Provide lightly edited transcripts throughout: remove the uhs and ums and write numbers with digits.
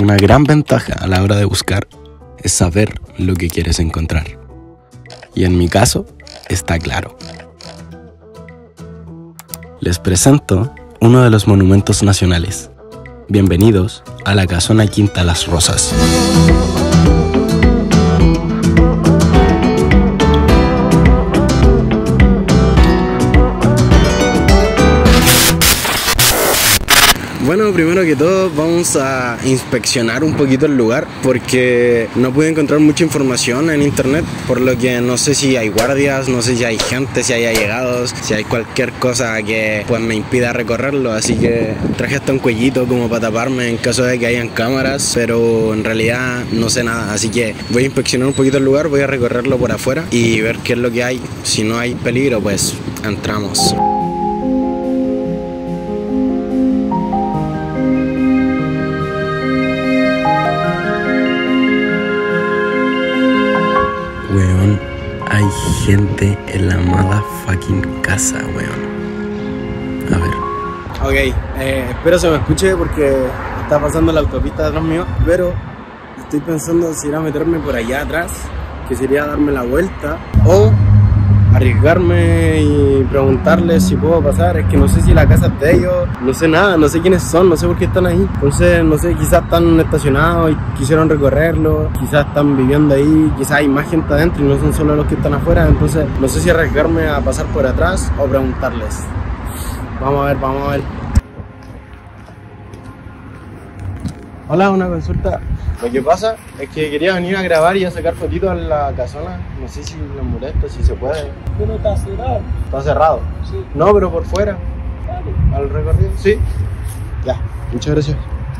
Una gran ventaja a la hora de buscar es saber lo que quieres encontrar. Y en mi caso, está claro. Les presento uno de los monumentos nacionales. Bienvenidos a la Casona Quinta Las Rosas. Bueno, primero que todo vamos a inspeccionar un poquito el lugar porque no pude encontrar mucha información en internet, por lo que no sé si hay guardias, no sé si hay gente, si hay allegados, si hay cualquier cosa que pues me impida recorrerlo, así que traje hasta un cuellito como para taparme en caso de que hayan cámaras, pero en realidad no sé nada, así que voy a inspeccionar un poquito el lugar, voy a recorrerlo por afuera y ver qué es lo que hay. Si no hay peligro, pues entramos. Weón, hay gente en la motherfucking casa, weón. A ver. Ok, espero se me escuche porque está pasando la autopista detrás mío, pero estoy pensando si ir a meterme por allá atrás, que sería darme la vuelta, o arriesgarme y preguntarles si puedo pasar. Es que no sé si la casa es de ellos, no sé nada, no sé quiénes son, no sé por qué están ahí. Entonces, no sé, quizás están estacionados y quisieron recorrerlo, quizás están viviendo ahí, quizás hay más gente adentro y no son solo los que están afuera. Entonces, no sé si arriesgarme a pasar por atrás o preguntarles. Vamos a ver, vamos a ver. Hola, una consulta. Lo que pasa es que quería venir a grabar y a sacar fotitos a la casona. No sé si les molesta, si se puede. Pero está cerrado. ¿Está cerrado? Sí. No, pero por fuera. Vale. ¿Al recorrido? Sí. Ya, muchas gracias.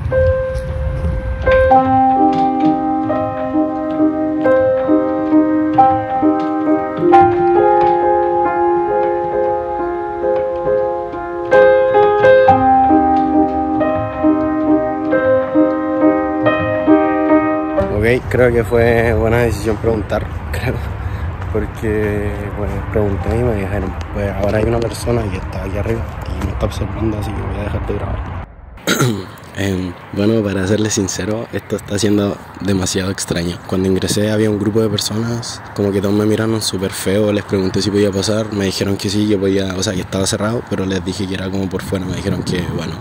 Ok, creo que fue buena decisión preguntar, creo, porque bueno, pregunté y me dijeron, pues ahora hay una persona que está aquí arriba y me está observando, así que voy a dejar de grabar. Bueno, para serles sincero, esto está siendo demasiado extraño. Cuando ingresé había un grupo de personas, como que todos me miraron súper feo, les pregunté si podía pasar, me dijeron que sí, que podía, o sea, que estaba cerrado, pero les dije que era como por fuera, me dijeron que bueno.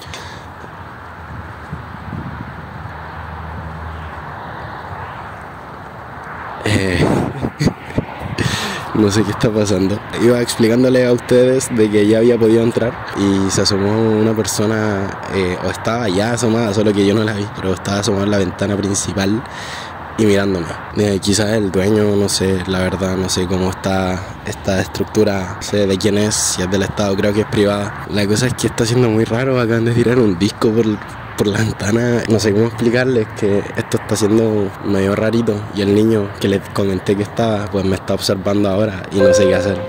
No sé qué está pasando. Iba explicándole a ustedes de que ya había podido entrar y se asomó una persona, o estaba ya asomada, solo que yo no la vi, pero estaba asomada en la ventana principal y mirándome. Quizás el dueño, no sé, la verdad, no sé cómo está esta estructura, no sé de quién es, si es del Estado, creo que es privada. La cosa es que está siendo muy raro, acaban de tirar un disco por la ventana, no sé cómo explicarles que esto está siendo medio rarito y el niño que les comenté que estaba, pues me está observando ahora y no sé qué hacer.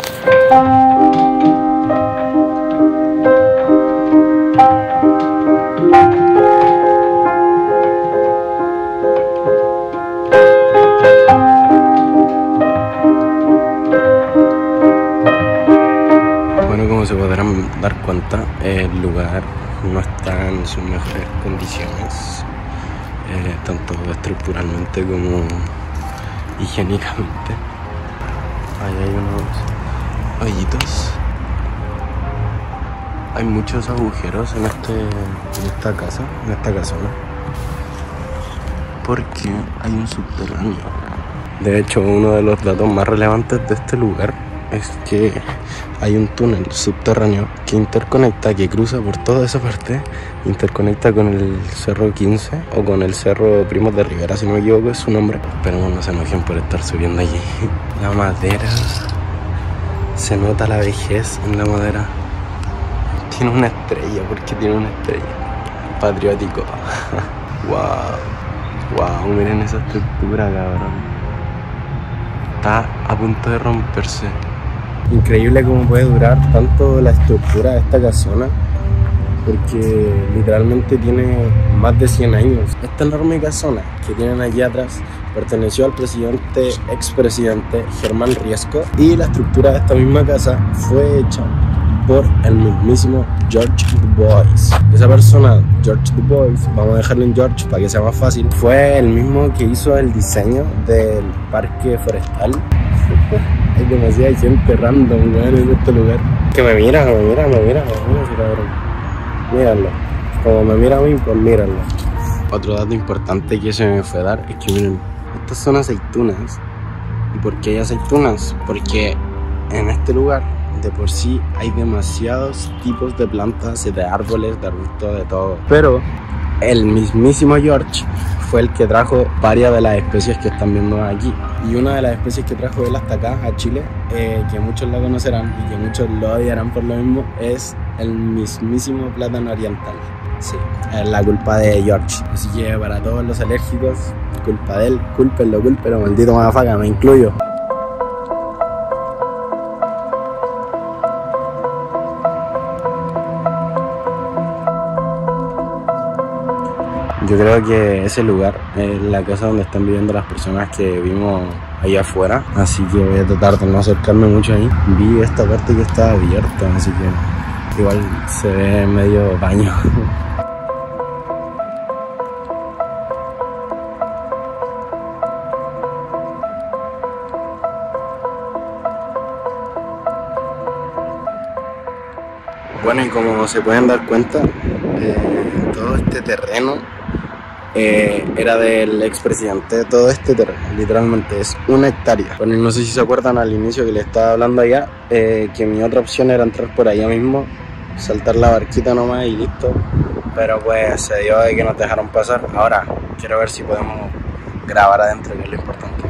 Bueno, como se podrán dar cuenta, el lugar no está en sus mejores condiciones, tanto estructuralmente como higiénicamente. Ahí hay unos hoyitos, hay muchos agujeros en esta casona, porque hay un subterráneo. De hecho, uno de los datos más relevantes de este lugar es que hay un túnel subterráneo que interconecta, que cruza por toda esa parte, interconecta con el Cerro 15 o con el Cerro Primos de Rivera, si no me equivoco es su nombre. Esperemos no se enojen por estar subiendo allí. La madera, se nota la vejez en la madera. Tiene una estrella, ¿por qué tiene una estrella? Patriótico. Wow, miren esa estructura, cabrón. Está a punto de romperse. Increíble cómo puede durar tanto la estructura de esta casona, porque literalmente tiene más de 100 años. Esta enorme casona que tienen allí atrás perteneció al expresidente Germán Riesco, y la estructura de esta misma casa fue hecha por el mismísimo George Du Bois. Esa persona, George Du Bois, vamos a dejarlo en George para que sea más fácil, fue el mismo que hizo el diseño del parque forestal. Hay demasiada gente random, weón, en este lugar. Que me mira, cabrón. Míralo. Como me mira a mí, pues míralo. Otro dato importante que se me fue a dar es que miren, estas son aceitunas. ¿Y por qué hay aceitunas? Porque en este lugar de por sí hay demasiados tipos de plantas, de árboles, de arbustos, de todo. Pero el mismísimo George fue el que trajo varias de las especies que están viendo aquí. Y una de las especies que trajo él hasta acá, a Chile, que muchos la conocerán y que muchos lo odiarán por lo mismo, es el mismísimo plátano oriental. Sí, es la culpa de George. Así que para todos los alérgicos, culpa de él, cúlpenlo, maldito madafaca, me incluyo. Yo creo que ese lugar es la casa donde están viviendo las personas que vimos allá afuera, así que voy a tratar de no acercarme mucho ahí. Vi esta parte que está abierta, así que igual se ve medio baño. Bueno, y como se pueden dar cuenta, todo este terreno era del expresidente. Todo este terreno, literalmente, es 1 hectárea. Bueno, y no sé si se acuerdan al inicio que les estaba hablando allá, que mi otra opción era entrar por allá mismo, saltar la barquita nomás y listo. Pero pues se dio de que nos dejaron pasar. Ahora quiero ver si podemos grabar adentro, que es lo importante.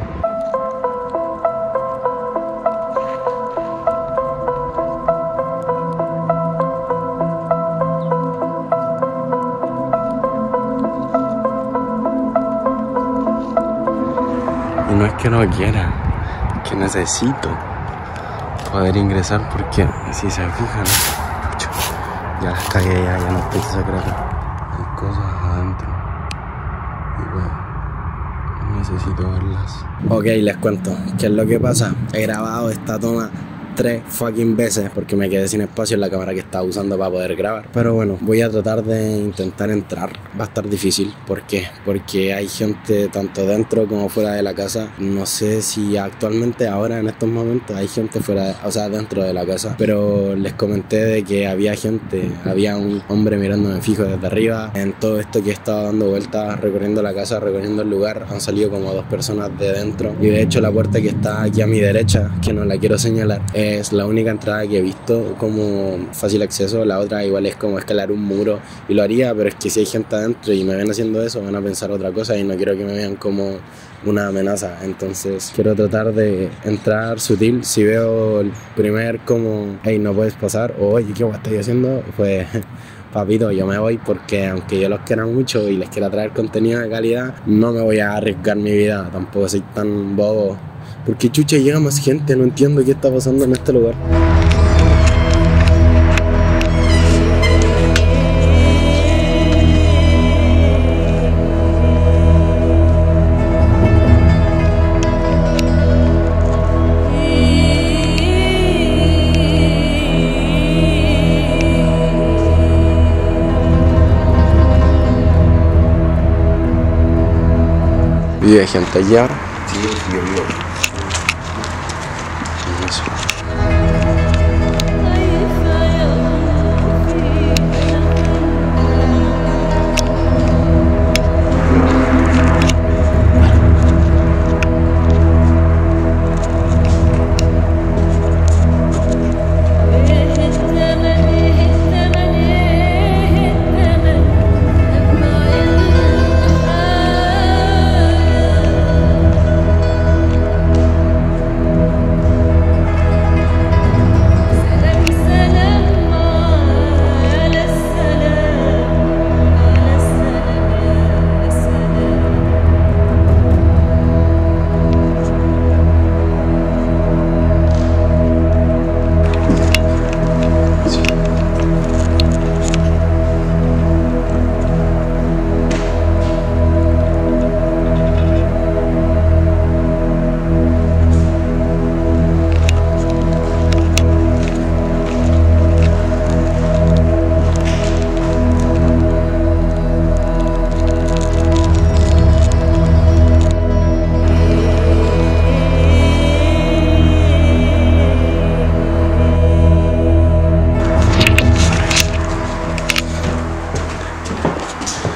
Y no es que no quiera, es que necesito poder ingresar, porque si se fijan, ya las cagué, ya no estoy secreto. Hay cosas adentro y bueno, necesito verlas. Ok, les cuento qué es lo que pasa. He grabado esta toma 3 fucking veces porque me quedé sin espacio en la cámara que estaba usando para poder grabar. Pero bueno, voy a tratar de intentar entrar. Va a estar difícil. ¿Por qué? Porque hay gente tanto dentro como fuera de la casa. No sé si actualmente, ahora en estos momentos, hay gente fuera, o sea, dentro de la casa. Pero les comenté de que había gente, había un hombre mirándome fijo desde arriba. En todo esto que estaba dando vueltas, recorriendo la casa, recorriendo el lugar, han salido como 2 personas de dentro. Y de hecho la puerta que está aquí a mi derecha, que no la quiero señalar, es la única entrada que he visto como fácil acceso. La otra igual es como escalar un muro y lo haría, pero es que si hay gente adentro y me ven haciendo eso, van a pensar otra cosa y no quiero que me vean como una amenaza. Entonces quiero tratar de entrar sutil. Si veo el primer como hey, no puedes pasar, o oye, ¿qué estoy haciendo? Pues papito, yo me voy, porque aunque yo los quiera mucho y les quiera traer contenido de calidad, no me voy a arriesgar mi vida, tampoco soy tan bobo. Porque chucha, llega más gente, no entiendo qué está pasando en este lugar. Vive gente allá. Sí, yo.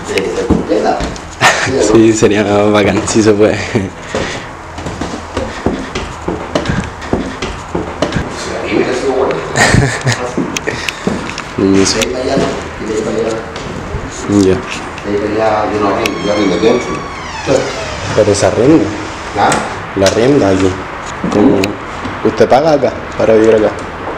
Tiene que ser completa. Sí, sería bacán, si se puede. Y hubiera sido bueno. Sí. De ahí para allá, ¿no? Y de ahí para allá. Ya. De ahí para allá, yo no rindo, yo rindo dentro. Pero se arrienda. ¿Ah? La arrienda aquí. Como usted paga acá para vivir acá.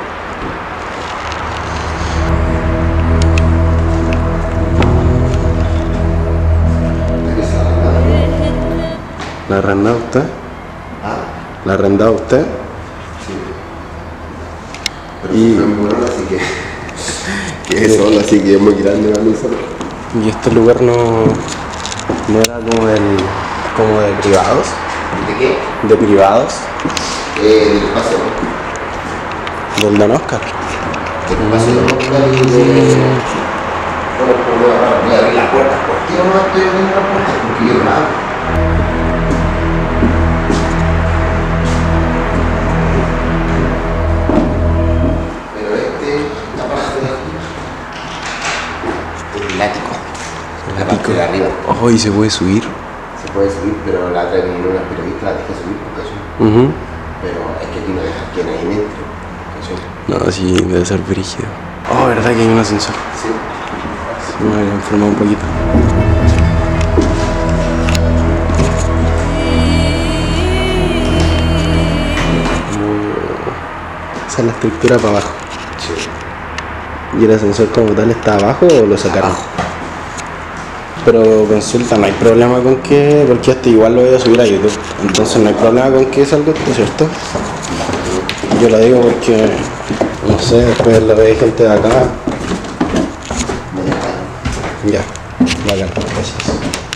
¿La arrenda usted? ¿Ah? ¿La arrenda usted? Sí. Pero Y- fue muy bueno, así que es solo, así que es muy grande para mí solo. Y este lugar no era como de privados. ¿De qué? De privados. Del espacio, ¿no? Del Don Oscar. Del espacio de Oscar y de... Bueno, pues voy a abrir la puerta. ¿Por qué no estoy abriendo la puerta? Porque yo no abro. Pero esta parte de aquí es el ático. La parte de arriba. Oh, y se puede subir. Se puede subir, pero la otra vinieron unas periodistas, la dejé subir por caso. Pero es que aquí no dejan que nadie entre. ¿Cachai? No, sí, debe ser brígido. Oh, ¿verdad que hay un ascensor? Sí. Sí, me había informado un poquito. Esa es la estructura para abajo. Sí. ¿Y el ascensor como tal está abajo o lo sacaron? Abajo. Pero consulta, no hay problema con que, porque este igual lo voy a subir a YouTube, entonces no hay problema con que salga esto, ¿cierto? Yo lo digo porque, no sé, después lo ve gente de acá. Ya, bacán, gracias.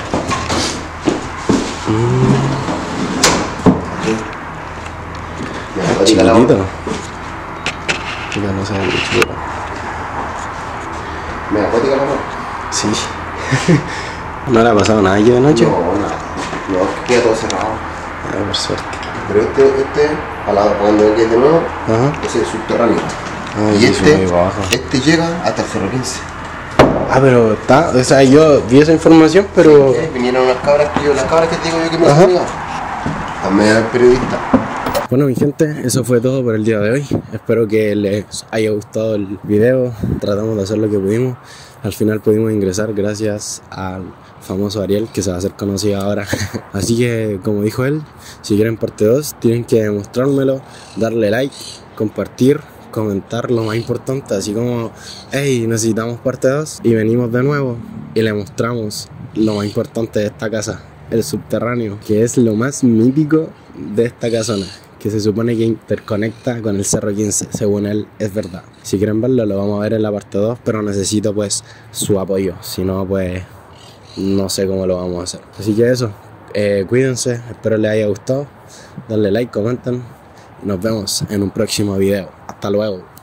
Chiquitito. Ya no sé mucho, pero... ¿Me la puedo tirar, mamá? Sí. ¿No le ha pasado nada aquí de noche? No, nada. No, es que queda todo cerrado. Ah, por suerte. Pero al lado, cuando vengáis de nuevo, Ajá. ese es subterráneo. Ah, Y sí, sube ahí para abajo. este llega hasta el 015. Ah, pero está, o sea, yo vi esa información, pero... Vinieron las cabras que te digo yo que me Ajá. han llegado. También el periodista. Bueno, mi gente, eso fue todo por el día de hoy. Espero que les haya gustado el video. Tratamos de hacer lo que pudimos. Al final pudimos ingresar gracias al famoso Ariel, que se va a hacer conocido ahora. Así que, como dijo él, si quieren parte 2, tienen que demostrármelo, darle like, compartir, comentar lo más importante, así como, hey, necesitamos parte 2, y venimos de nuevo y le mostramos lo más importante de esta casa, el subterráneo, que es lo más mítico de esta casona, que se supone que interconecta con el Cerro 15, según él es verdad. Si quieren verlo, lo vamos a ver en la parte 2, pero necesito pues su apoyo, si no pues no sé cómo lo vamos a hacer. Así que eso, cuídense, espero les haya gustado, denle like, comenten y nos vemos en un próximo video. Hasta luego.